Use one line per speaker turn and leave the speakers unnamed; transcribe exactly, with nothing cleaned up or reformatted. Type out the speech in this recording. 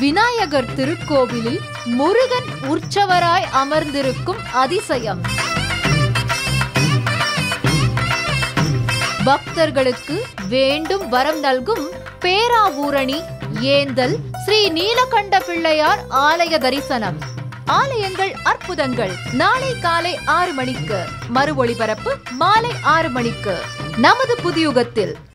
விநாயகர் திருக்கோவிலில் முருகன் உற்சவராய் அமர்ந்திருக்கும் அதிசயம். பக்தர்களுக்கு வேண்டும் வரம் நல்கும் பேராவூரணி ஏந்தல் ஸ்ரீ நீலகண்ட பிள்ளையார் ஆலய தரிசனம். ஆலயங்கள் அற்புதங்கள் நாளை காலை ஆறு மணிக்கு, மறு ஒளிபரப்பு மாலை ஆறு மணிக்கு நமது புதியுகத்தில்.